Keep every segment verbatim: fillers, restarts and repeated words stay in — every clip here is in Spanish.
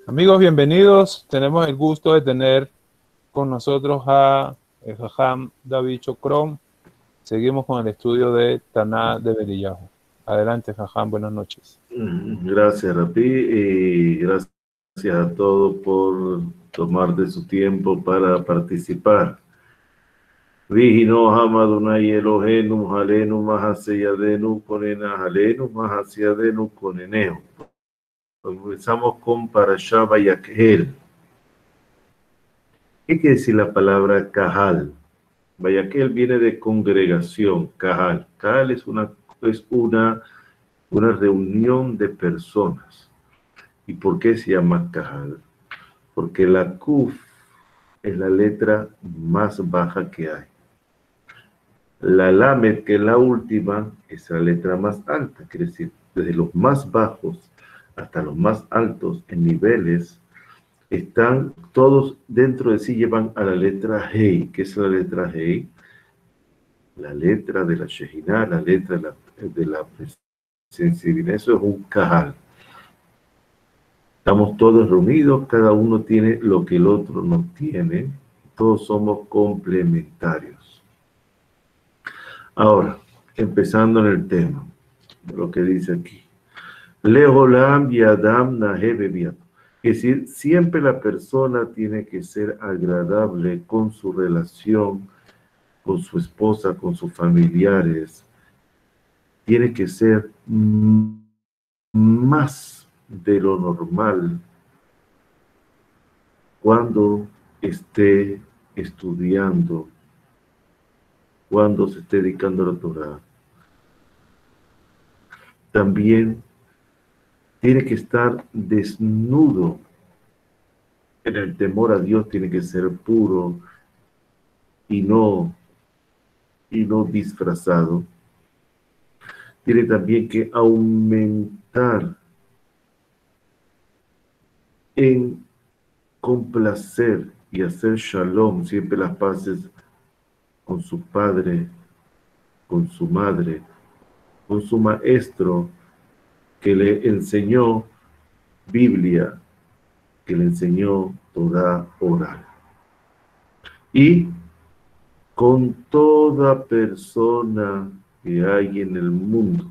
Amigos, bienvenidos. Tenemos el gusto de tener con nosotros a el Jajam David Chocrón. Seguimos con el estudio de Taná de Beriyahu. Adelante, Jajam, buenas noches. Gracias, Rapi, y gracias a todos por tomar de su tiempo para participar. Vihino Hamadunay Elohenu, Halenu, Mahaseyadenu, Konena, Halenu, Mahaseyadenu, Koneneo. Comenzamos con Parashá Vayakhel. ¿Qué quiere decir la palabra Kahal? Vayakhel viene de congregación, Kahal. Kahal es una, es una, una reunión de personas. ¿Y por qué se llama Kahal? Porque la Kuf es la letra más baja que hay. La Lamed, que es la última, es la letra más alta, quiere decir, desde los más bajos hasta los más altos en niveles, están todos dentro de sí, llevan a la letra Hei. ¿Qué es la letra Hei? La letra de la Shejinah, la letra de la, de la sensibilidad. Eso es un Kahal. Estamos todos reunidos, cada uno tiene lo que el otro no tiene, todos somos complementarios. Ahora, empezando en el tema, lo que dice aquí. Leholam y Adam Nahebebiat. Es decir, siempre la persona tiene que ser agradable con su relación, con su esposa, con sus familiares. Tiene que ser más de lo normal cuando esté estudiando, cuando se esté dedicando a la Torah. También tiene que estar desnudo. En el temor a Dios tiene que ser puro y no, y no disfrazado. Tiene también que aumentar en complacer y hacer shalom, siempre las paces con su padre, con su madre, con su maestro que le enseñó Biblia, que le enseñó Torah oral. Y con toda persona que hay en el mundo,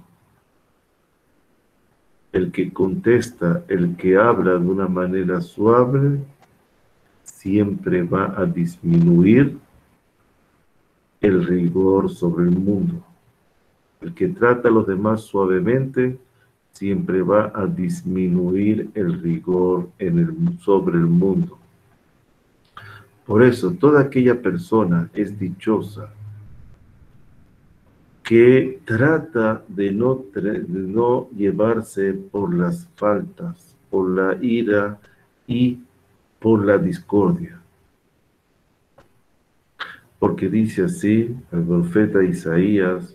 el que contesta, el que habla de una manera suave, siempre va a disminuir el rigor sobre el mundo. El que trata a los demás suavemente, siempre va a disminuir el rigor en el, sobre el mundo. Por eso, toda aquella persona es dichosa que trata de no, de no llevarse por las faltas, por la ira y por la discordia. Porque dice así el profeta Isaías,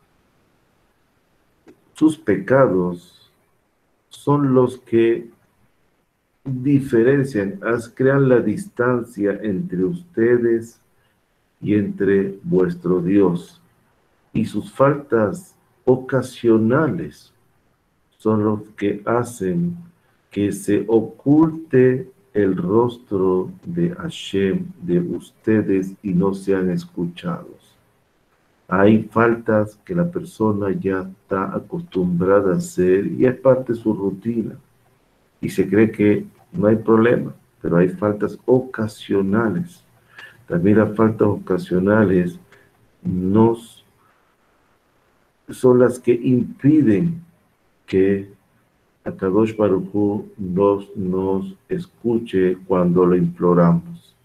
sus pecados son los que diferencian, crean la distancia entre ustedes y entre vuestro Dios. Y sus faltas ocasionales son los que hacen que se oculte el rostro de Hashem de ustedes y no sean escuchados. Hay faltas que la persona ya está acostumbrada a hacer y es parte de su rutina. Y se cree que no hay problema, pero hay faltas ocasionales. También las faltas ocasionales nos, son las que impiden que Akadosh Baruj Hu nos, nos escuche cuando lo imploramos.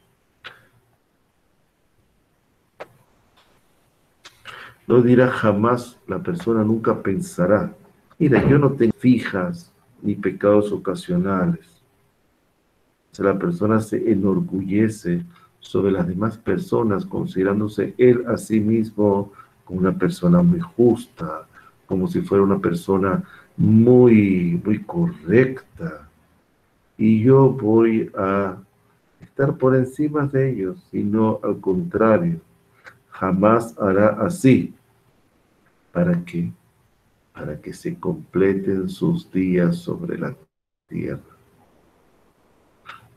No dirá jamás, la persona nunca pensará, mira, yo no tengo fijas ni pecados ocasionales. O sea, la persona se enorgullece sobre las demás personas, considerándose él a sí mismo como una persona muy justa, como si fuera una persona muy, muy correcta. Y yo voy a estar por encima de ellos, sino al contrario, jamás hará así. ¿Para qué? Para que se completen sus días sobre la tierra.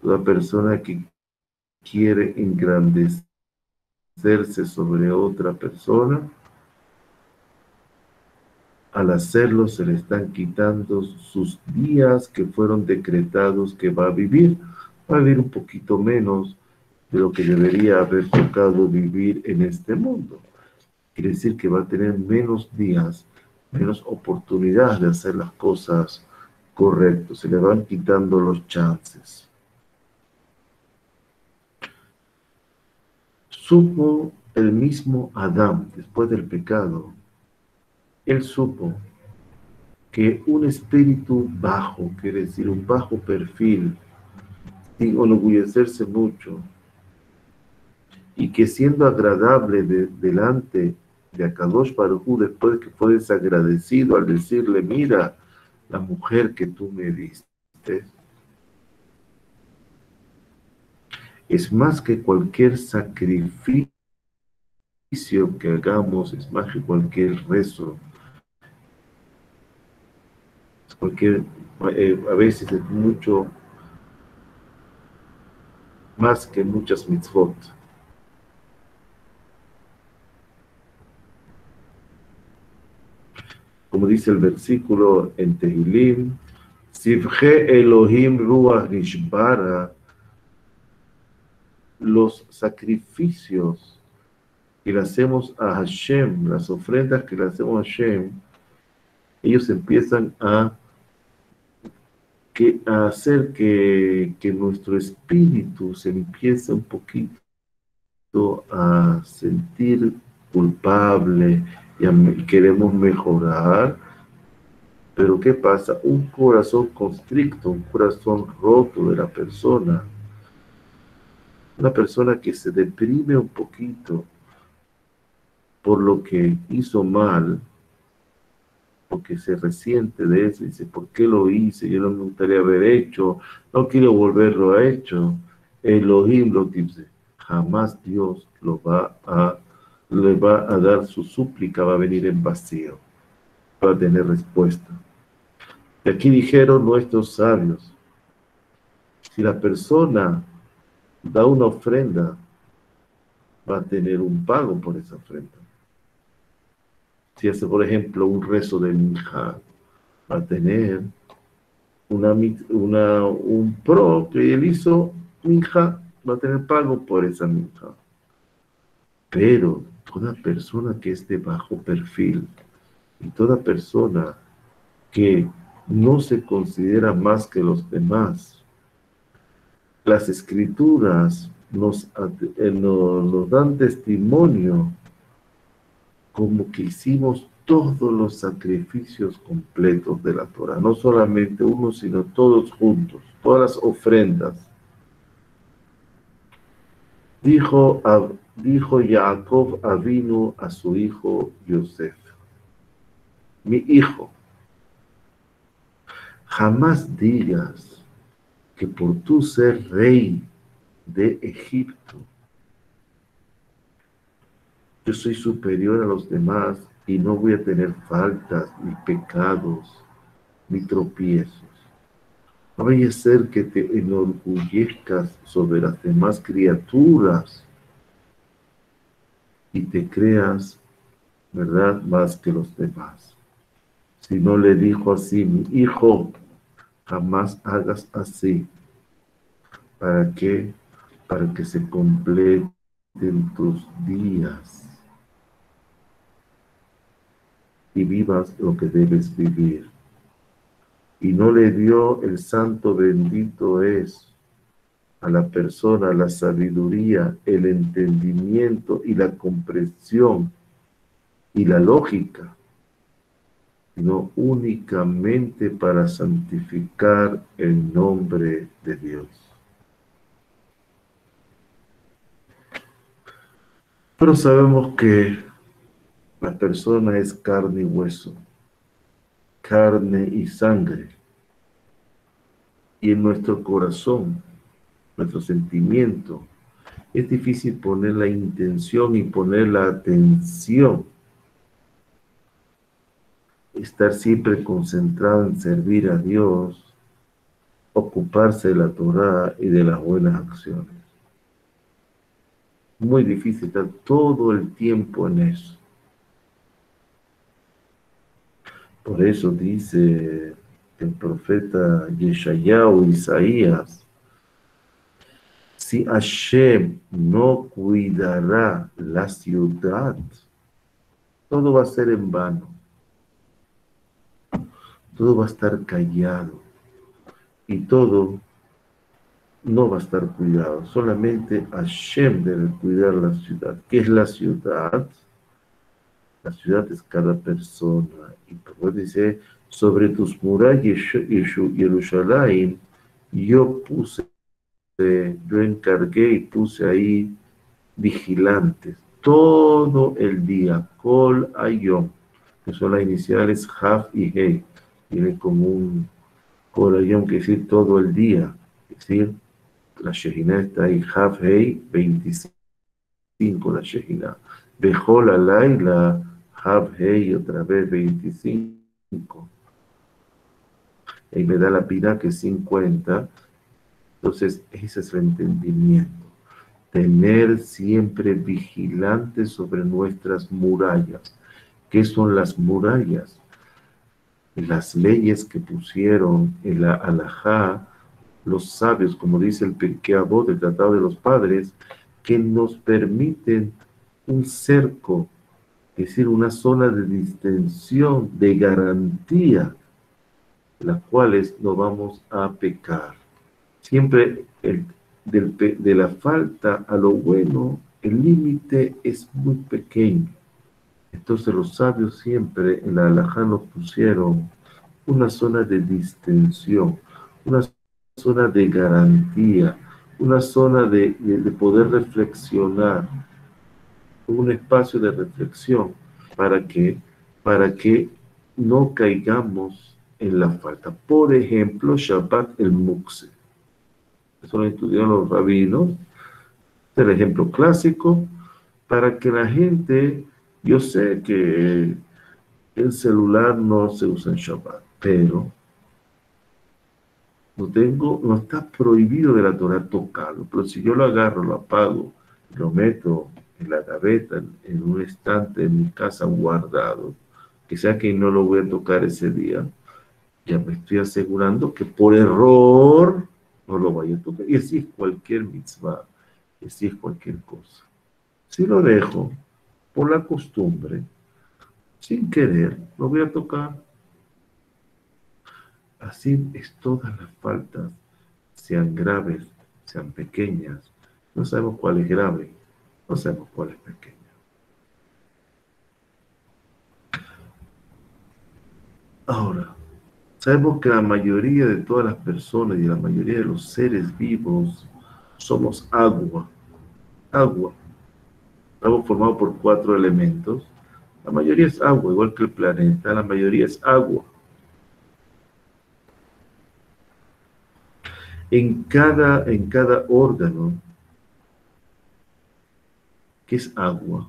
Toda persona que quiere engrandecerse sobre otra persona, al hacerlo se le están quitando sus días que fueron decretados que va a vivir. Va a vivir un poquito menos de lo que debería haber tocado vivir en este mundo. Quiere decir que va a tener menos días, menos oportunidades de hacer las cosas correctas. Se le van quitando los chances. Supo el mismo Adán, después del pecado, él supo que un espíritu bajo, quiere decir un bajo perfil, sin enorgullecerse mucho, y que siendo agradable de, delante de Akadosh Baruj Hu, después que fue desagradecido al decirle, mira, la mujer que tú me diste, es más que cualquier sacrificio que hagamos, es más que cualquier rezo, cualquier, eh, a veces es mucho más que muchas mitzvot. Como dice el versículo en Tehilim, Sivje Elohim Ruach Nishbara, los sacrificios que le hacemos a Hashem, las ofrendas que le hacemos a Hashem, ellos empiezan a, que, a hacer que, que nuestro espíritu se empiece un poquito a sentir culpable y, a, y queremos mejorar. Pero ¿qué pasa? Un corazón constricto, un corazón roto de la persona, una persona que se deprime un poquito por lo que hizo mal, porque se resiente de eso, y dice, ¿por qué lo hice? Yo no me gustaría haber hecho, no quiero volverlo a hecho. Elohim lo dice, jamás Dios lo va a, le va a dar su súplica, va a venir en vacío, va a tener respuesta. Y aquí dijeron nuestros sabios, si la persona da una ofrenda, va a tener un pago por esa ofrenda. Si hace, por ejemplo, un rezo de minja, va a tener una, una, un pro que él hizo, minja, va a tener pago por esa minja. Pero toda persona que es de bajo perfil y toda persona que no se considera más que los demás, las escrituras nos, nos, nos dan testimonio como que hicimos todos los sacrificios completos de la Torah, no solamente uno, sino todos juntos, todas las ofrendas. Dijo, dijo Jacob Avinu a su hijo Yosef, mi hijo, jamás digas que por tú ser rey de Egipto, yo soy superior a los demás y no voy a tener faltas, ni pecados, ni tropiezos. No vaya a ser que te enorgullezcas sobre las demás criaturas y te creas, ¿verdad?, más que los demás. Si no le dijo así, mi hijo, jamás hagas así. ¿Para qué? Para que se completen tus días y vivas lo que debes vivir. Y no le dio el santo bendito es a la persona la sabiduría, el entendimiento y la comprensión y la lógica, sino únicamente para santificar el nombre de Dios. Pero sabemos que la persona es carne y hueso, carne y sangre. Y en nuestro corazón, nuestro sentimiento, es difícil poner la intención y poner la atención. Estar siempre concentrado en servir a Dios ocuparse de la Torá y de las buenas acciones. Muy difícil estar todo el tiempo en eso. Por eso dice el profeta Yeshayahu, Isaías, si Hashem no cuidará la ciudad, todo va a ser en vano. Todo va a estar callado. Y todo no va a estar cuidado. Solamente Hashem debe cuidar la ciudad. ¿Qué es la ciudad? La ciudad es cada persona. Y por eso dice, sobre tus murallas, Jerusalén, yo puse, yo encargué y puse ahí vigilantes todo el día, Kol Ayom, que son las iniciales Haf y Hei. Tiene como un Kol Ayom, que decir todo el día. Es decir, la Shehinah está ahí, Haf Hei, veinticinco la Shehinah. Bejol Alay, la Haf Hei, otra vez veinticinco. Y me da la pina que es cincuenta. Entonces, ese es el entendimiento. Tener siempre vigilantes sobre nuestras murallas. ¿Qué son las murallas? Las leyes que pusieron en la Alajá los sabios, como dice el Pirkei Avot, el Tratado de los Padres, que nos permiten un cerco, es decir, una zona de distensión, de garantía, las cuales no vamos a pecar. Siempre el Del, de la falta a lo bueno, el límite es muy pequeño. Entonces los sabios siempre en la Alajá nos pusieron una zona de distensión, una zona de garantía, una zona de, de, de poder reflexionar, un espacio de reflexión para que, para que no caigamos en la falta. Por ejemplo, Shabbat el Mukse. Eso lo estudiaron los rabinos. Es el ejemplo clásico para que la gente, yo sé que el celular no se usa en Shabbat, pero no tengo, no está prohibido de la Torah tocarlo, pero si yo lo agarro, lo apago, lo meto en la gaveta, en, en un estante en mi casa guardado, que sea que no lo voy a tocar ese día, ya me estoy asegurando que por error no lo vaya a tocar. Y así es cualquier mitzvah, y así es cualquier cosa. Si lo dejo por la costumbre, sin querer, lo voy a tocar. Así es todas las faltas, sean graves, sean pequeñas. No sabemos cuál es grave, no sabemos cuál es pequeña. Ahora, sabemos que la mayoría de todas las personas y la mayoría de los seres vivos somos agua. Agua. Estamos formados por cuatro elementos. La mayoría es agua, igual que el planeta. La mayoría es agua. En cada, en cada órgano, que es agua.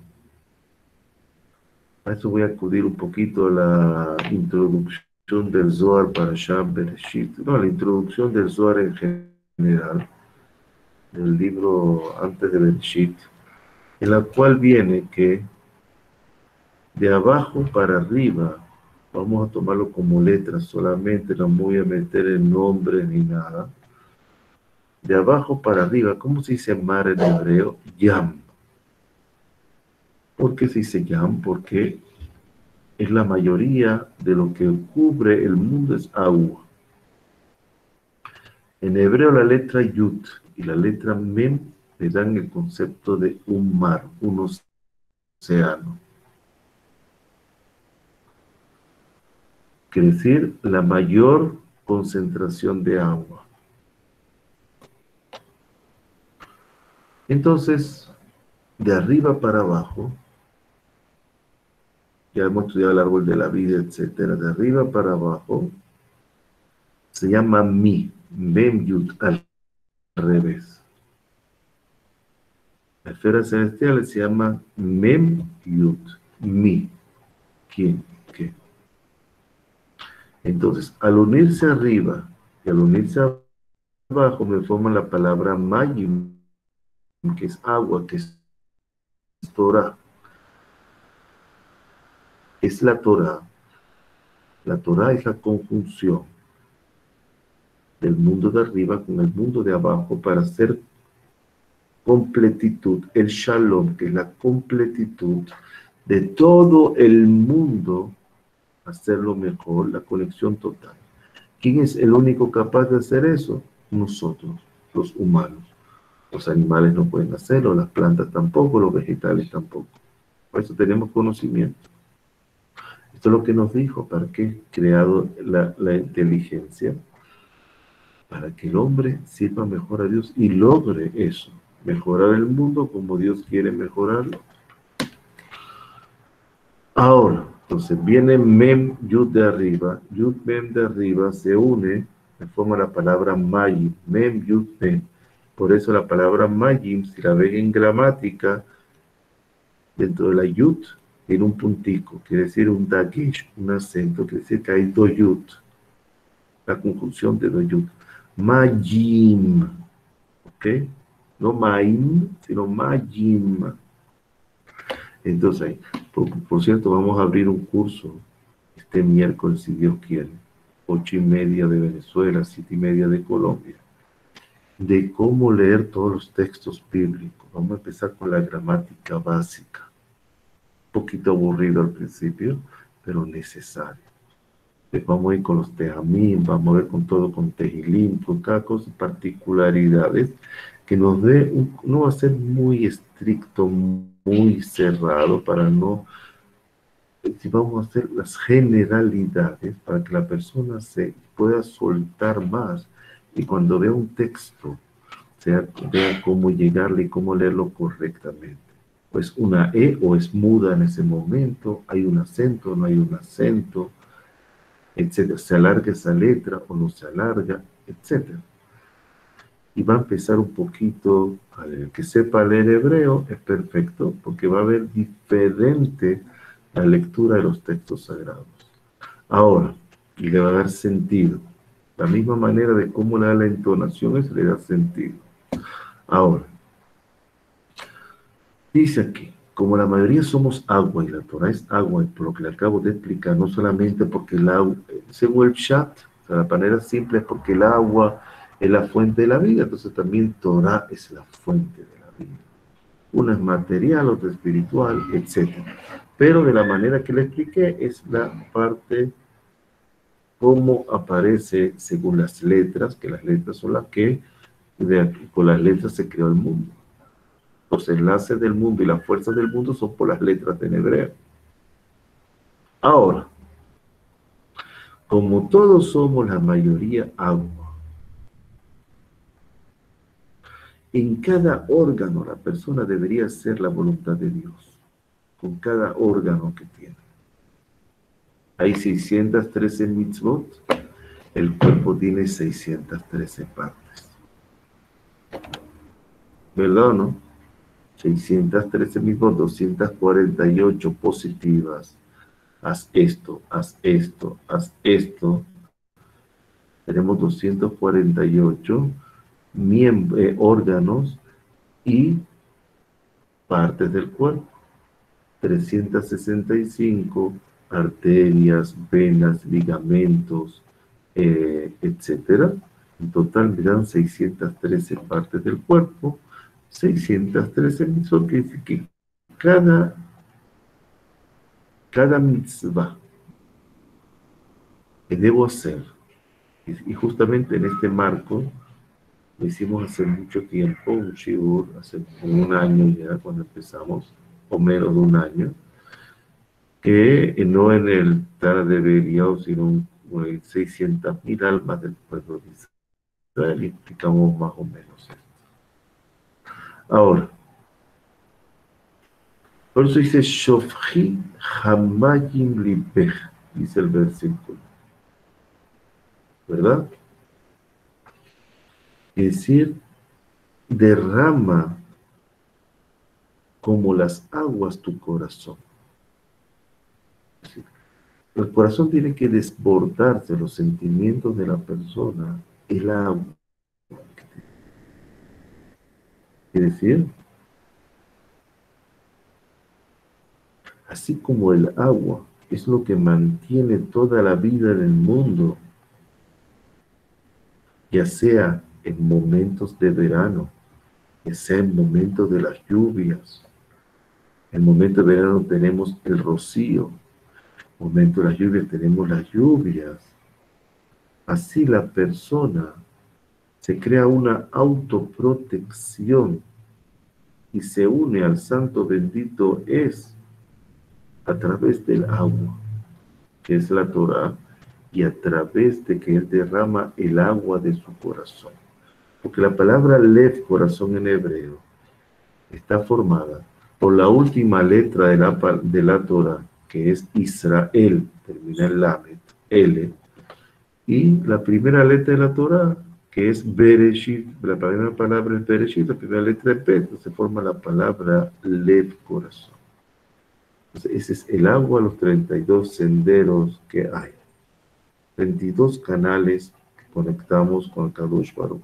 A eso voy a acudir un poquito a la introducción del Zohar para Sham Bereshit. No, la introducción del Zohar en general, del libro antes de Bereshit, en la cual viene que de abajo para arriba, vamos a tomarlo como letras solamente, no voy a meter el nombre ni nada. De abajo para arriba, ¿cómo se dice mar en hebreo? Yam. ¿Por qué se dice Yam? Porque es la mayoría de lo que cubre el mundo es agua. En hebreo la letra Yud y la letra Mem le dan el concepto de un mar, un océano. Quiere decir la mayor concentración de agua. Entonces, de arriba para abajo, ya hemos estudiado el árbol de la vida, etcétera. De arriba para abajo se llama Mi, Mem Yud, al revés. La esfera celestial se llama Mem Yud, Mi. ¿Quién? ¿Qué? Entonces, al unirse arriba y al unirse abajo me forma la palabra mayim, que es agua, que es Torah. Es la Torah. La Torah es la conjunción del mundo de arriba con el mundo de abajo para hacer completitud, el shalom, que es la completitud de todo el mundo, hacerlo mejor, la conexión total. ¿Quién es el único capaz de hacer eso? Nosotros, los humanos. Los animales no pueden hacerlo, las plantas tampoco, los vegetales tampoco. Por eso tenemos conocimiento. Esto es lo que nos dijo, ¿para qué? Creado la, la inteligencia, para que el hombre sirva mejor a Dios y logre eso, mejorar el mundo como Dios quiere mejorarlo. Ahora, entonces viene Mem, Yud de arriba, Yud, Mem de arriba, se une, me forma la palabra Mayim, Mem, Yud, Mem. Por eso la palabra Mayim, si la ven en gramática, dentro de la Yud, tiene un puntico, quiere decir un dagesh, un acento, quiere decir que hay dos Yud, la conjunción de dos Yud. Mayim, ¿ok? No Maim, sino Mayim. Entonces, por, por cierto, vamos a abrir un curso este miércoles, si Dios quiere, ocho y media de Venezuela, siete y media de Colombia, de cómo leer todos los textos bíblicos. Vamos a empezar con la gramática básica. Un poquito aburrido al principio, pero necesario. Pues vamos a ir con los tejamín, vamos a ver con todo, con tejilim, con cada cosa, particularidades, que nos dé, un, no va a ser muy estricto, muy cerrado, para no, si vamos a hacer las generalidades, para que la persona se pueda soltar más, y cuando vea un texto, sea, vea cómo llegarle y cómo leerlo correctamente. Pues una E o es muda en ese momento, hay un acento, no hay un acento, etcétera. Se alarga esa letra o no se alarga, etcétera. Y va a empezar un poquito a leer. El que sepa leer hebreo es perfecto, porque va a ver diferente la lectura de los textos sagrados. Ahora, y le va a dar sentido. La misma manera de cómo le da la entonación, eso le da sentido. Ahora, dice aquí, como la mayoría somos agua y la Torah es agua, y por lo que le acabo de explicar, no solamente porque el agua, según el chat, o sea, la manera simple es porque el agua es la fuente de la vida, entonces también Torah es la fuente de la vida. Una es material, otra es espiritual, etcétera. Pero de la manera que le expliqué es la parte cómo aparece según las letras, que las letras son las que, de, con las letras se creó el mundo. Los enlaces del mundo y las fuerzas del mundo son por las letras en hebreo. Ahora, como todos somos la mayoría agua, en cada órgano la persona debería hacer la voluntad de Dios, con cada órgano que tiene. Hay seiscientas trece mitzvot, el cuerpo tiene seiscientas trece partes. ¿Verdad o no? seiscientas trece mitzvot, doscientas cuarenta y ocho positivas. Haz esto, haz esto, haz esto. Tenemos doscientos cuarenta y ocho eh, órganos y partes del cuerpo. trescientas sesenta y cinco arterias, venas, ligamentos, eh, etcétera. En total me dan seiscientas trece partes del cuerpo. seiscientas trece mitzvot, que dice que cada, cada mitzvah que debo hacer, y justamente en este marco, lo hicimos hace mucho tiempo, un shibur, hace un año ya cuando empezamos, o menos de un año, que no en el Tara de Belial, sino en seiscientas mil almas del pueblo de Israel, y explicamos más o menos esto. Ahora, por eso dice, Shofchi Hamayim Libech, dice el versículo, ¿verdad? Es decir, derrama como las aguas tu corazón. El corazón tiene que desbordarse, los sentimientos de la persona, el agua. Quiere decir, así como el agua es lo que mantiene toda la vida en el mundo, ya sea en momentos de verano, ya sea en momentos de las lluvias. En el momento de verano tenemos el rocío, en el momento de las lluvias tenemos las lluvias. Así la persona se crea una autoprotección y se une al santo bendito es a través del agua, que es la Torá, y a través de que él derrama el agua de su corazón. Porque la palabra lev, corazón en hebreo, está formada por la última letra de la, de la Torá, que es Israel, termina en Lamed, L, y la primera letra de la Torá, que es Bereshit, la primera palabra es Bereshit, la primera letra es Bet, se forma la palabra Lev, corazón. Entonces, ese es el agua, los treinta y dos senderos que hay. veintidós canales que conectamos con el Kadosh Baruj.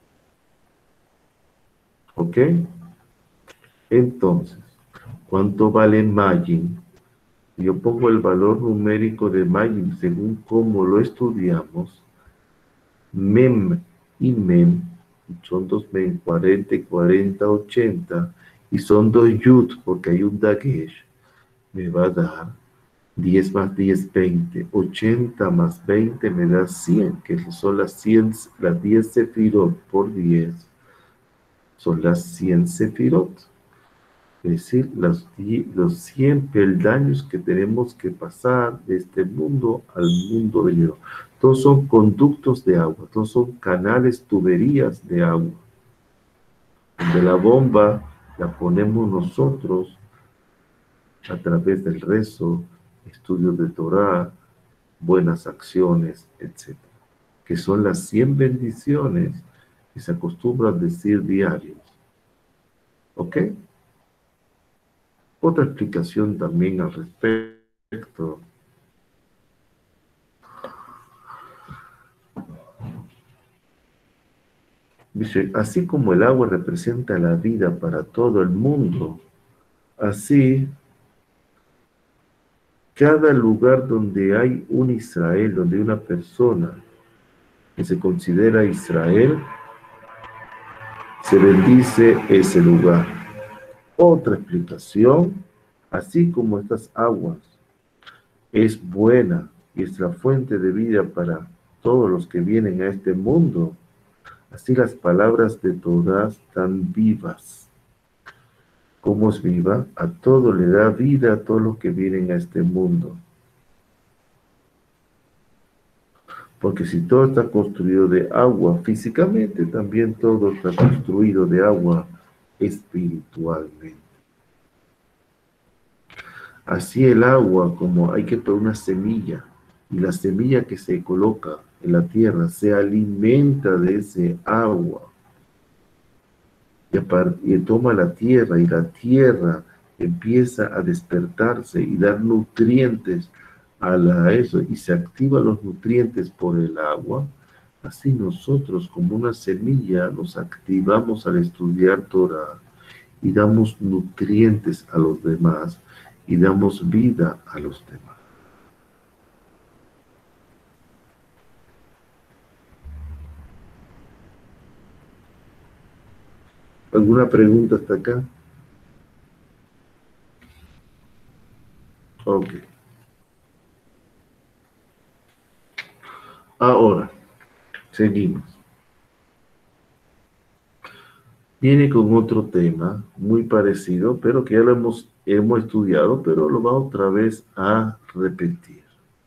¿Ok? Entonces, ¿cuánto vale Magin? Yo pongo el valor numérico de Magin según cómo lo estudiamos. Mem y Mem, son dos Mem, cuarenta, cuarenta, ochenta, y son dos Yud, porque hay un Dagesh, me va a dar diez más diez, veinte. ochenta más veinte me da cien, que son las cien, las diez sefirot por diez, son las cien sefirot. Es decir, los, los cien peldaños que tenemos que pasar de este mundo al mundo venidero. Todos son conductos de agua, todos son canales, tuberías de agua. De la bomba la ponemos nosotros a través del rezo, estudios de Torah, buenas acciones, etcétera. Que son las cien bendiciones que se acostumbran a decir diarios. ¿Ok? Otra explicación también al respecto. Dice, así como el agua representa la vida para todo el mundo, así cada lugar donde hay un Israel, donde hay una persona que se considera Israel, se bendice ese lugar. Otra explicación, así como estas aguas es buena y es la fuente de vida para todos los que vienen a este mundo, así las palabras de Torah están vivas. ¿Cómo es viva? A todo le da vida a todos los que vienen a este mundo. Porque si todo está construido de agua físicamente, también todo está construido de agua espiritualmente. Así el agua, como hay que poner una semilla, y la semilla que se coloca en la tierra se alimenta de ese agua, y, y toma la tierra, y la tierra empieza a despertarse y dar nutrientes a la, eso, y se activan los nutrientes por el agua. Así nosotros, como una semilla, nos activamos al estudiar Torah y damos nutrientes a los demás y damos vida a los demás. ¿Alguna pregunta hasta acá? Ok. Ahora, seguimos. Viene con otro tema muy parecido, pero que ya lo hemos, hemos estudiado, pero lo vamos otra vez a repetir.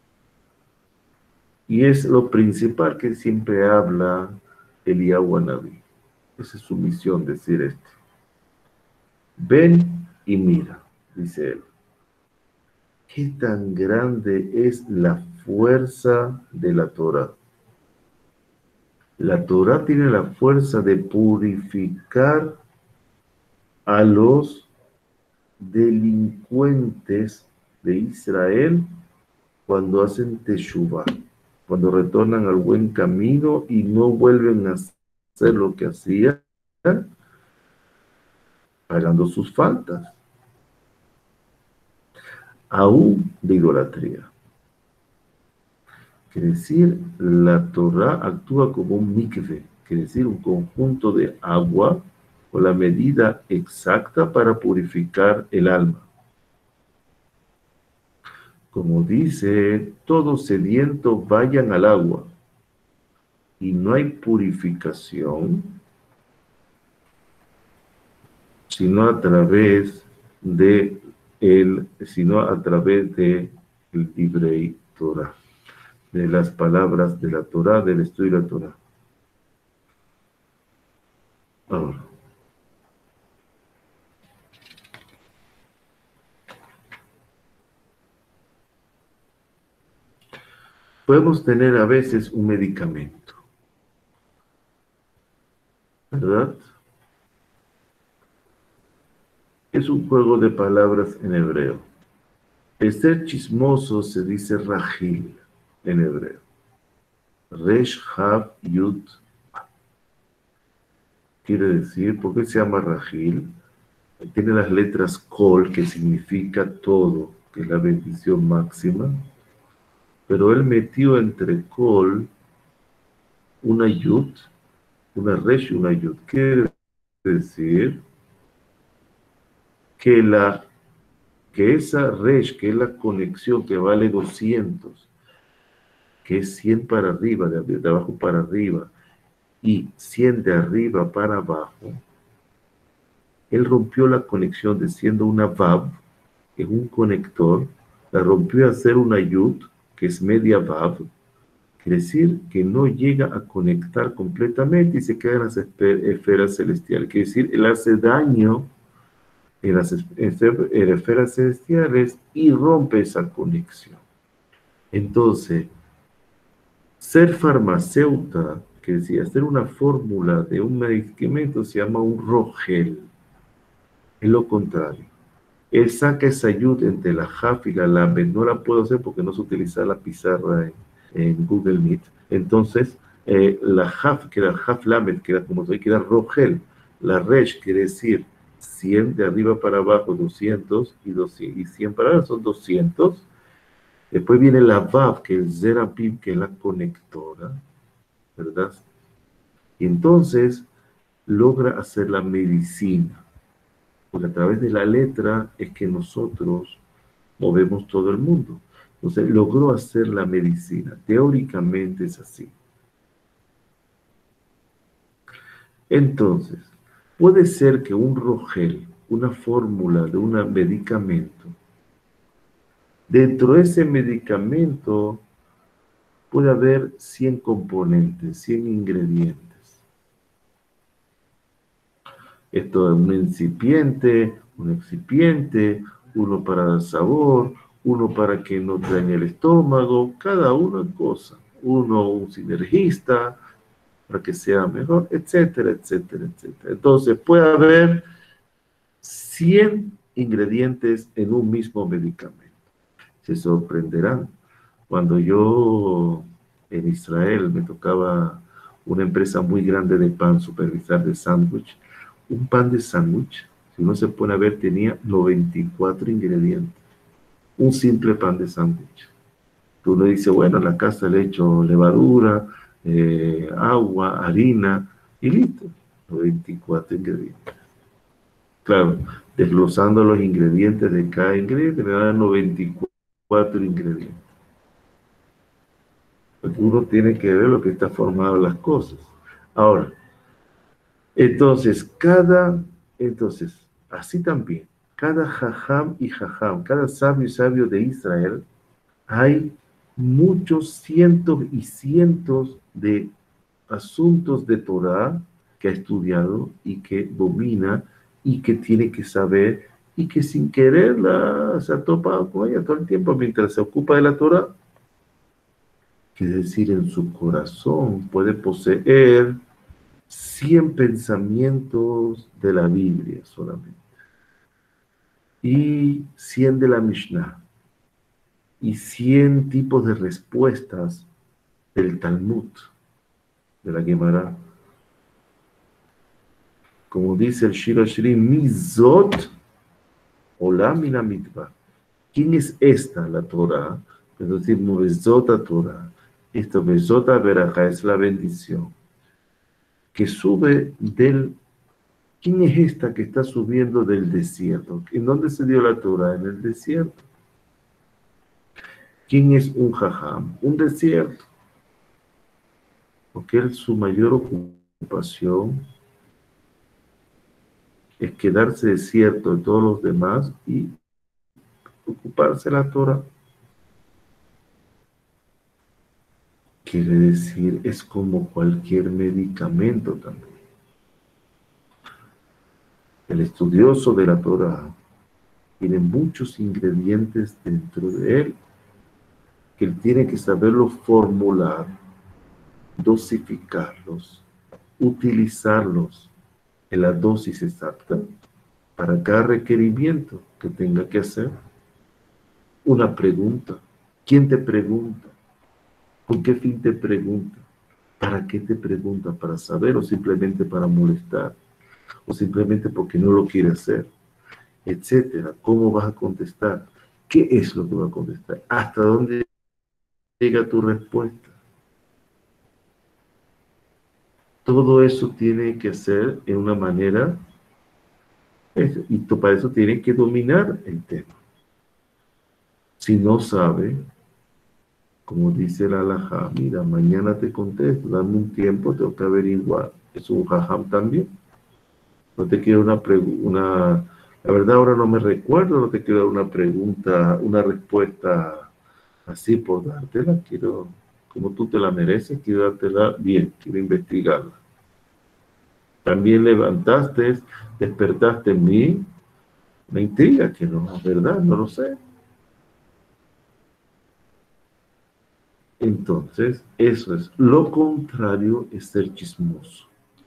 Y es lo principal que siempre habla Eliyahu Hanabí. Esa es su misión, decir esto. Ven y mira, dice él. ¿Qué tan grande es la fuerza de la Torah? La Torah tiene la fuerza de purificar a los delincuentes de Israel cuando hacen teshuvah, cuando retornan al buen camino y no vuelven a hacer lo que hacían. pagando sus faltas, aún de idolatría. Quiere decir, la Torah actúa como un mikve, quiere decir, un conjunto de agua con la medida exacta para purificar el alma. Como dice, todos sedientos vayan al agua, y no hay purificación sino a través de el, sino a través de el Divrei Torah, de las palabras de la Torah, del estudio de la Torah. Ahora, podemos tener a veces un medicamento, ¿verdad? Es un juego de palabras en hebreo. El ser chismoso se dice Rahil en hebreo. Resh, Hav, Yud. Quiere decir, ¿por qué se llama Rahil? Tiene las letras Kol, que significa todo, que es la bendición máxima. Pero él metió entre Kol una Yud, una Resh y una Yud. Quiere decir que, la, que esa Resh, que es la conexión que vale doscientos, que es cien para arriba, de, de abajo para arriba, y cien de arriba para abajo, él rompió la conexión de siendo una Vav, que es un conector, la rompió a hacer una Yud, que es media Vav, quiere decir que no llega a conectar completamente y se queda en las esferas celestiales. Quiere decir, él hace daño en las esferas celestiales y rompe esa conexión. Entonces, ser farmacéuta, que decía, hacer una fórmula de un medicamento se llama un rogel. Es lo contrario. Él saca esa ayuda entre la Jaf y la Lamed. No la puedo hacer porque no se utiliza la pizarra en, en Google Meet. Entonces, eh, la Jaf, que era Jaf Lamed, que era como se que era Rogel. La Resh quiere decir cien de arriba para abajo, doscientos, y, doscientos, y cien para abajo son doscientos. Después viene la Vav, que es Zerapim, que es la conectora, ¿verdad? Y entonces logra hacer la medicina. Porque a través de la letra es que nosotros movemos todo el mundo. Entonces logró hacer la medicina. Teóricamente es así. Entonces, puede ser que un rogel, una fórmula de un medicamento, dentro de ese medicamento puede haber cien componentes, cien ingredientes. Esto es un incipiente, un excipiente, uno para dar sabor, uno para que no dañe el estómago, cada uno en cosa. Uno un sinergista, para que sea mejor, etcétera, etcétera, etcétera. Entonces puede haber cien ingredientes en un mismo medicamento. Se sorprenderán. Cuando yo en Israel me tocaba una empresa muy grande de pan, supervisar de sándwich, un pan de sándwich, si uno se pone a ver, tenía noventa y cuatro ingredientes. Un simple pan de sándwich. Uno dice, bueno, en la casa le echo levadura, eh, agua, harina, y listo. noventa y cuatro ingredientes. Claro, desglosando los ingredientes de cada ingrediente, me dan noventa y cuatro ingredientes. Porque uno tiene que ver lo que está formado las cosas. Ahora, entonces, cada, entonces, así también, cada jajam y jajam, cada sabio y sabio de Israel, hay muchos cientos y cientos de asuntos de Torah que ha estudiado y que domina y que tiene que saber y que sin quererla se ha topado con ella todo el tiempo mientras se ocupa de la Torah. Quiere decir, en su corazón puede poseer cien pensamientos de la Biblia solamente, y cien de la Mishnah, y cien tipos de respuestas del Talmud, de la Gemara. Como dice el Shir Hashirim, Mizot Olam Min HaMidbar. ¿Quién es esta, la Torah? Es decir, Mezota Torah. Esta Mezota Berajá es la bendición que sube del... ¿Quién es esta que está subiendo del desierto? ¿En dónde se dio la Torah? En el desierto. ¿Quién es un jajam? Un desierto. Porque él, su mayor ocupación es quedarse desierto de todos los demás y ocuparse de la Torah. Quiere decir, es como cualquier medicamento también. El estudioso de la Torah tiene muchos ingredientes dentro de él que él tiene que saberlo formular, dosificarlos, utilizarlos en la dosis exacta para cada requerimiento que tenga que hacer. Una pregunta. ¿Quién te pregunta? ¿Con qué fin te pregunta? ¿Para qué te pregunta? ¿Para saber o simplemente para molestar? ¿O simplemente porque no lo quiere hacer? Etcétera. ¿Cómo vas a contestar? ¿Qué es lo que va a contestar? ¿Hasta dónde llega tu respuesta? Todo eso tiene que ser en una manera, y para eso tiene que dominar el tema. Si no sabe, como dice la halajá, mira, mañana te contesto, dame un tiempo, tengo que averiguar. Es un jajam también. No te quiero una pregunta, la verdad ahora no me recuerdo, no te quiero dar una pregunta, una respuesta así por dártela, quiero, como tú te la mereces, quiero dártela bien, quiero investigarla. También levantaste, despertaste en mí una intriga que no es verdad, no lo sé. Entonces, eso es. Lo contrario es ser chismoso.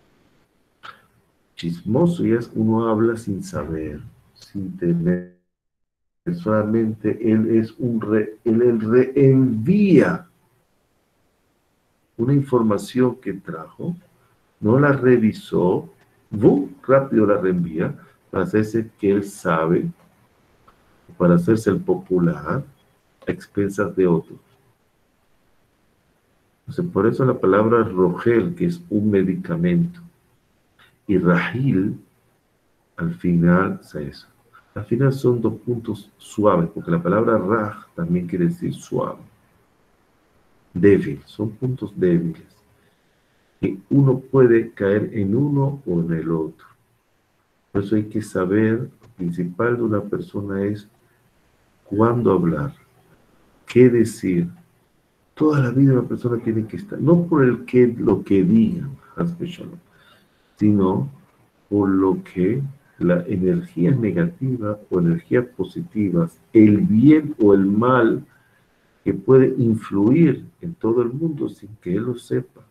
Chismoso ya es uno habla sin saber, sin tener. Solamente él es un re, él, él reenvía una información que trajo, no la revisó, ¡bum!, rápido la reenvía para hacerse que él sabe, para hacerse el popular a expensas de otros. Entonces, por eso la palabra rogel, que es un medicamento, y rahil, al final, o sea, eso. Al final son dos puntos suaves, porque la palabra raj también quiere decir suave. Débil, son puntos débiles. Que uno puede caer en uno o en el otro. Por eso hay que saber, lo principal de una persona es cuándo hablar, qué decir. Toda la vida una persona tiene que estar, no por el que, lo que digan, sino por lo que la energía negativa o energías positivas, el bien o el mal, que puede influir en todo el mundo sin que él lo sepa.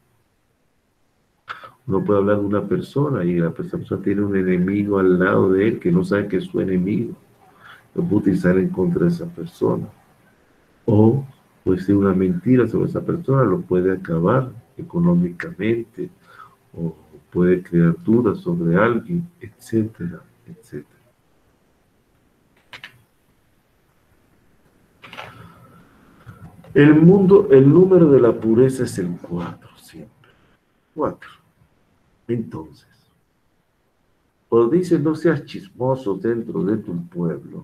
Uno puede hablar de una persona y la persona tiene un enemigo al lado de él que no sabe que es su enemigo. Lo puede utilizar en contra de esa persona. O puede decir una mentira sobre esa persona, lo puede acabar económicamente, o puede crear dudas sobre alguien, etcétera, etcétera. El mundo, el número de la pureza es el cuatro, siempre. Cuatro. Entonces, cuando dice no seas chismoso dentro de tu pueblo,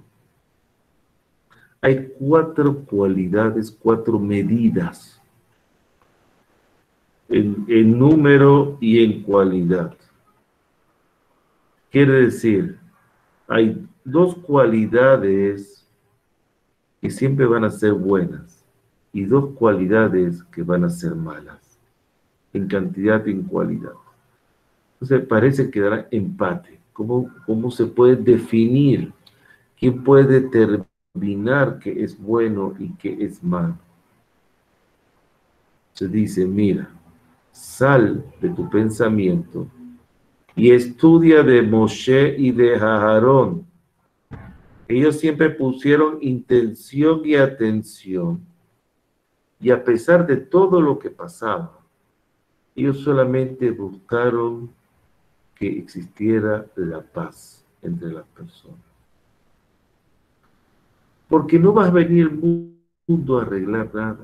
hay cuatro cualidades, cuatro medidas en, en número y en cualidad. Quiere decir, hay dos cualidades que siempre van a ser buenas y dos cualidades que van a ser malas, en cantidad y en cualidad. Entonces parece que dará empate. ¿Cómo, cómo se puede definir? ¿Quién puede determinar qué es bueno y qué es malo? Se dice, mira, sal de tu pensamiento y estudia de Moshe y de Aarón. Ellos siempre pusieron intención y atención, y a pesar de todo lo que pasaba, ellos solamente buscaron que existiera la paz entre las personas. Porque no vas a venir el mundo a arreglar nada.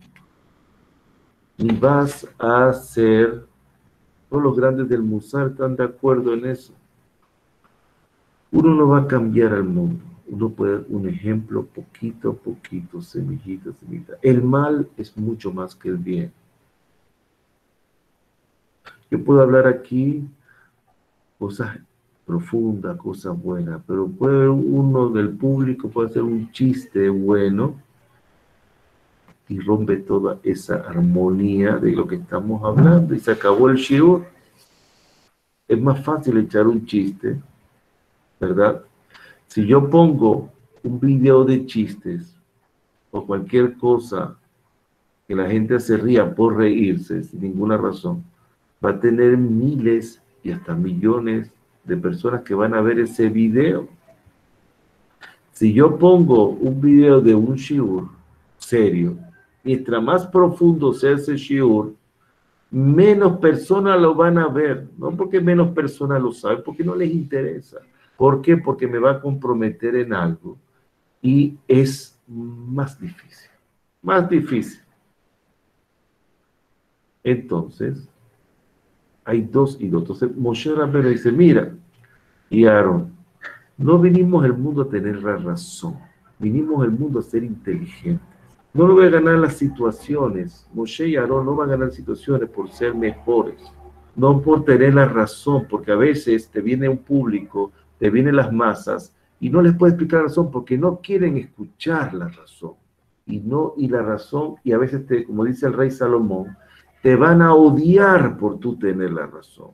Ni vas a hacer, todos los grandes del Musar están de acuerdo en eso. Uno no va a cambiar al mundo. Uno puede dar un ejemplo poquito a poquito, semillita, semillita. El mal es mucho más que el bien. Yo puedo hablar aquí cosas profundas, cosas buenas, pero puede uno del público puede hacer un chiste bueno y rompe toda esa armonía de lo que estamos hablando y se acabó el shiur. Es más fácil echar un chiste, ¿verdad? Si yo pongo un video de chistes o cualquier cosa que la gente se ría por reírse sin ninguna razón, va a tener miles y hasta millones de personas que van a ver ese video. Si yo pongo un video de un shiur serio, mientras más profundo sea ese shiur, menos personas lo van a ver. No porque menos personas lo saben, porque no les interesa. ¿Por qué? Porque me va a comprometer en algo y es más difícil. Más difícil. Entonces, hay dos y dos. Entonces, Moshe Rabbeinu dice, mira, y Aarón, no vinimos al mundo a tener la razón, vinimos al mundo a ser inteligentes. No lo voy a ganar las situaciones. Moshe y Aarón no van a ganar situaciones por ser mejores, no por tener la razón, porque a veces te viene un público, te vienen las masas, y no les puedes explicar la razón porque no quieren escuchar la razón. Y no, y la razón, y a veces, te, como dice el rey Salomón, te van a odiar por tú tener la razón.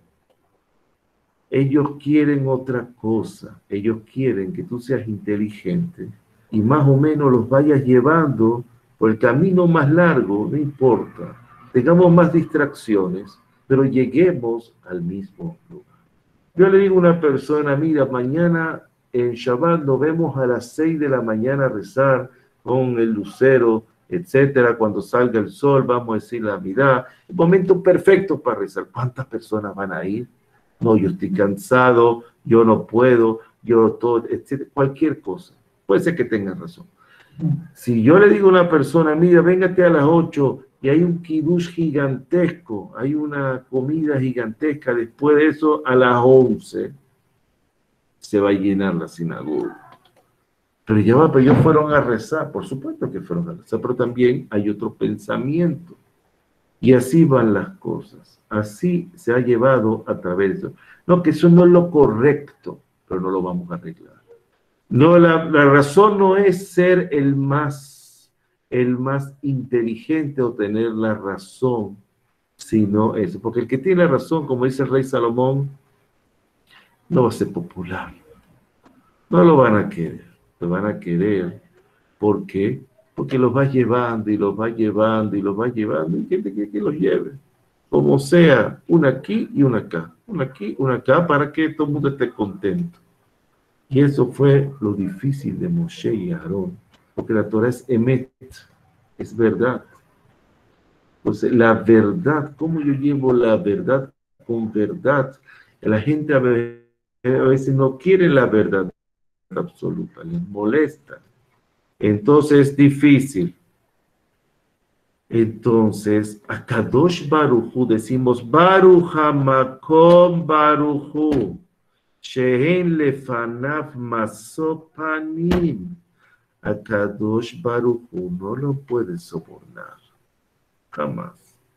Ellos quieren otra cosa. Ellos quieren que tú seas inteligente y más o menos los vayas llevando por el camino más largo, no importa. Tengamos más distracciones, pero lleguemos al mismo lugar. Yo le digo a una persona, mira, mañana en Shabbat nos vemos a las seis de la mañana a rezar con el lucero, etcétera. Cuando salga el sol, vamos a decir la mirada. El momento perfecto para rezar. ¿Cuántas personas van a ir? No, yo estoy cansado, yo no puedo, yo todo, etcétera. Cualquier cosa. Puede ser que tengan razón. Si yo le digo a una persona, mira, véngate a las ocho y hay un kiddush gigantesco, hay una comida gigantesca, después de eso a las once se va a llenar la sinagoga. Pero ya va, pero ellos fueron a rezar, por supuesto que fueron a rezar, pero también hay otro pensamiento. Y así van las cosas. Así se ha llevado a través de eso. No, que eso no es lo correcto, pero no lo vamos a arreglar. No, la, la razón no es ser el más, el más inteligente o tener la razón, sino eso. Porque el que tiene la razón, como dice el rey Salomón, no va a ser popular. No lo van a querer. Lo van a querer. ¿Por qué? Porque los va llevando y los va llevando y los va llevando. Y gente que, que los lleve. Como sea, una aquí y una acá. Una aquí, una acá, para que todo el mundo esté contento. Y eso fue lo difícil de Moshe y Aarón. Porque la Torah es emet, es verdad. Entonces, la verdad, ¿cómo yo llevo la verdad con verdad? La gente a veces no quiere la verdad absoluta, les molesta. Entonces es difícil. Entonces, a Kadosh Baruch Hu decimos, Baruch HaMakom Baruch Hu, Shehen Lefanav Masopanim. A Kadosh Baruch Hu no lo puede sobornar, jamás.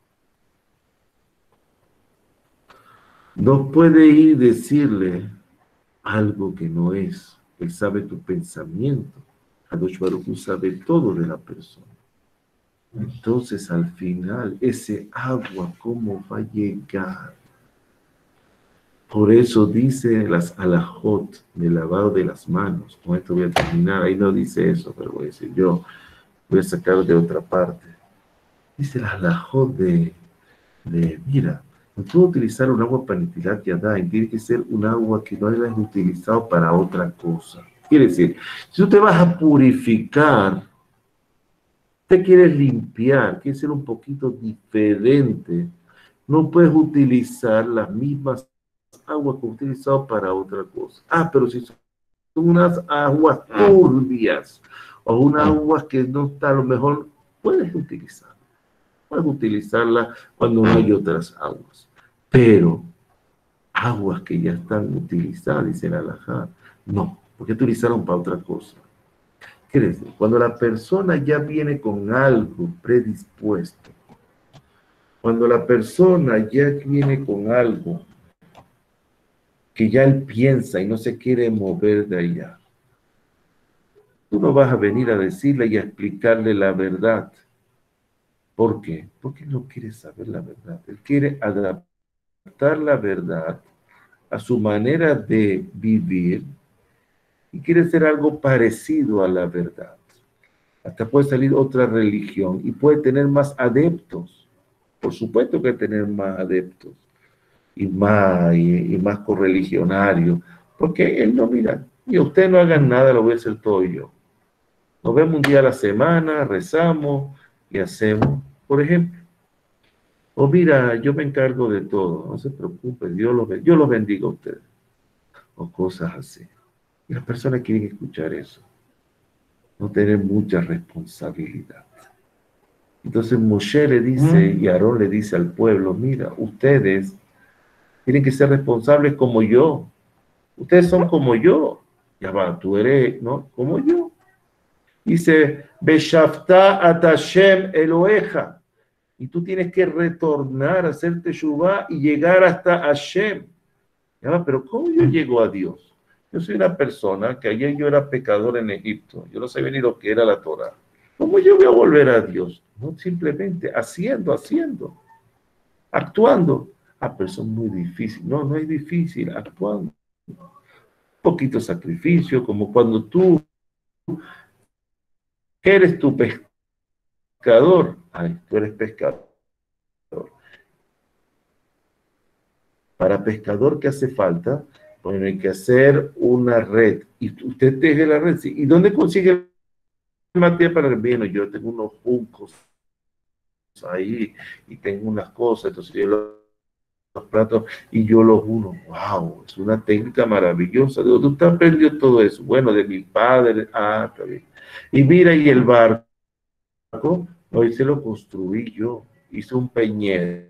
No puede ir y decirle algo que no es. Él sabe tu pensamiento. Kadosh Baruch Hu sabe todo de la persona. Entonces, al final, ese agua, ¿cómo va a llegar? Por eso dice las alajot del lavado de las manos. Con esto voy a terminar. Ahí no dice eso, pero voy a decir yo. Voy a sacar de otra parte. Dice las alajot de, de, mira, no puedo utilizar un agua para Netilat Yadayim. Tiene que ser un agua que no hayas utilizado para otra cosa. Quiere decir, si tú te vas a purificar, te quieres limpiar, quieres ser un poquito diferente, no puedes utilizar las mismas aguas que utilizado para otra cosa. Ah, pero si son unas aguas turbias o unas aguas que no está, a lo mejor puedes utilizar. Puedes utilizarla cuando no hay otras aguas. Pero aguas que ya están utilizadas, dice el alajá, no, porque utilizaron para otra cosa. Quiere decir, cuando la persona ya viene con algo predispuesto, cuando la persona ya viene con algo que ya él piensa y no se quiere mover de allá, tú no vas a venir a decirle y a explicarle la verdad. ¿Por qué? Porque él no quiere saber la verdad. Él quiere adaptar la verdad a su manera de vivir y quiere ser algo parecido a la verdad. Hasta puede salir otra religión y puede tener más adeptos. Por supuesto que tener más adeptos y más, y, y más correligionarios, porque él no mira, y ustedes no hagan nada, lo voy a hacer todo yo. Nos vemos un día a la semana, rezamos y hacemos, por ejemplo. O mira, yo me encargo de todo, no se preocupe, Dios los, yo los bendiga a ustedes. O cosas así. Y las personas quieren escuchar eso. No tener mucha responsabilidad. Entonces Moshe le dice, y Aarón le dice al pueblo, mira, ustedes tienen que ser responsables como yo. Ustedes son como yo. Ya va, tú eres, ¿no? Como yo. Dice, Beshafta atashem Eloheja. Y tú tienes que retornar, hacer teshuvá y llegar hasta Hashem. Ya va, pero ¿cómo yo llego a Dios? Yo soy una persona que ayer yo era pecador en Egipto. Yo no sabía ni lo que era la Torah. ¿Cómo yo voy a volver a Dios? No, simplemente haciendo, haciendo, actuando. Ah, pero eso es muy difícil. No, no es difícil, actuando. Un poquito sacrificio, como cuando tú eres tu pescador. Ay, tú eres pescador. Para pescador, ¿qué hace falta? Bueno, hay que hacer una red. Y usted teje la red. ¿Sí? ¿Y dónde consigue el material para el vino? Yo tengo unos juncos ahí y tengo unas cosas. Entonces yo los, los platos y yo los uno. ¡Wow! Es una técnica maravillosa. ¿De dónde usted aprendió todo eso? Bueno, de mi padre. Ah, está bien. Y mira, y el barco, hoy se lo construí yo. Hice un peñero.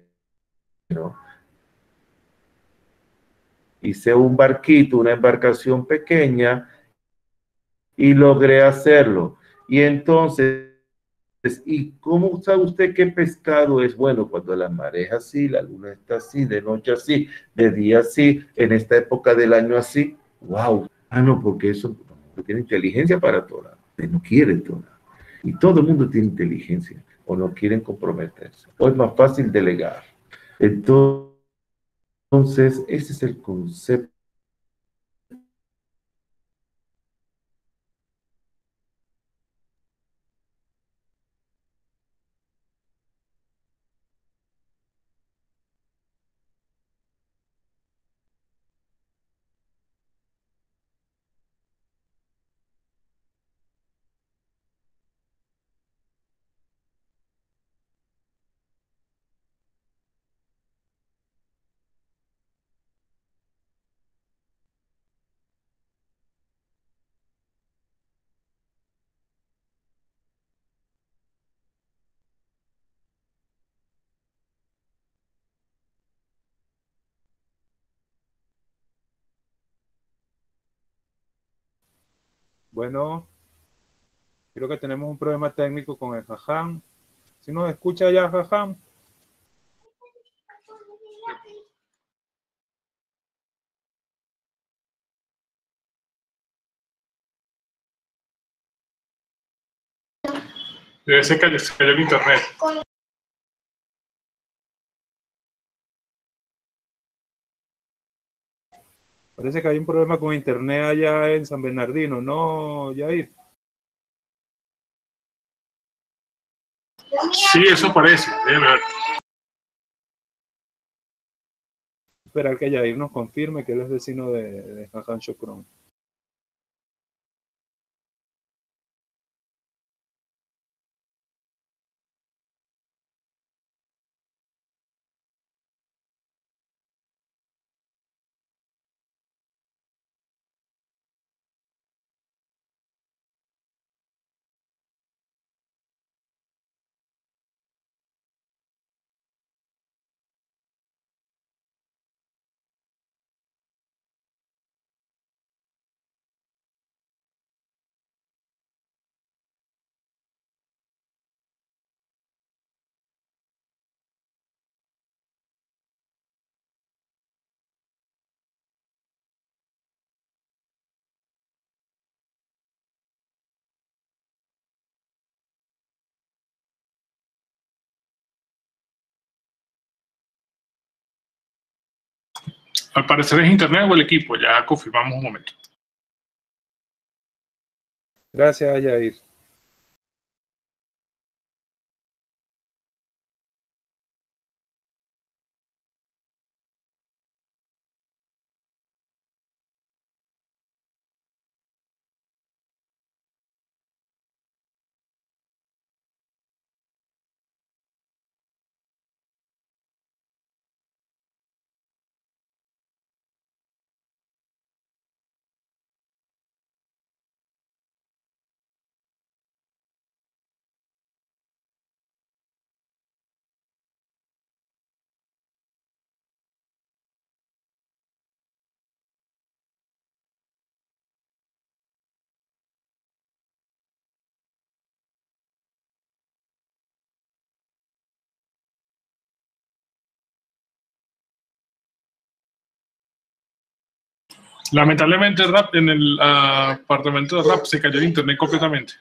Hice un barquito, una embarcación pequeña y logré hacerlo. Y entonces, ¿y cómo sabe usted qué pescado es? Bueno, cuando la marea es así, la luna está así, de noche así, de día así, en esta época del año así. ¡Wow! Ah, no, porque eso no tiene inteligencia para Torah. Usted no quiere Torah. Y todo el mundo tiene inteligencia o no quieren comprometerse. O es más fácil delegar. Entonces, ese es el concepto. Bueno, creo que tenemos un problema técnico con el Jajam. ¿Si nos escucha ya, Jajam? Debe ser que se cayó el internet. Parece que hay un problema con internet allá en San Bernardino, ¿no, Yair? Sí, eso parece. Déjame ver. Esperar que Yair nos confirme que él es vecino de, de Jajam Shokron. Al parecer es internet o el equipo, ya confirmamos un momento. Gracias, Yair. Lamentablemente rap, en el uh, apartamento de rap se cayó el internet completamente.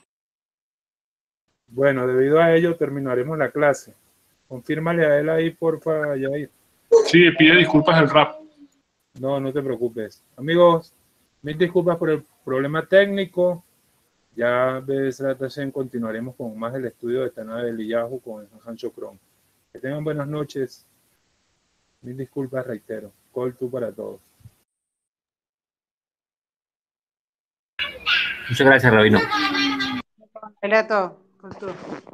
Bueno, debido a ello terminaremos la clase. Confírmale a él ahí, porfa, Yair. Sí, pide disculpas al rap. No, no te preocupes. Amigos, mil disculpas por el problema técnico. Ya ves, continuaremos con más del estudio de Taná de Beliyahu con el Jajam Shukron. Que tengan buenas noches. Mil disculpas, reitero. Call tú para todos. Muchas gracias, Rabino. Relato, con tú.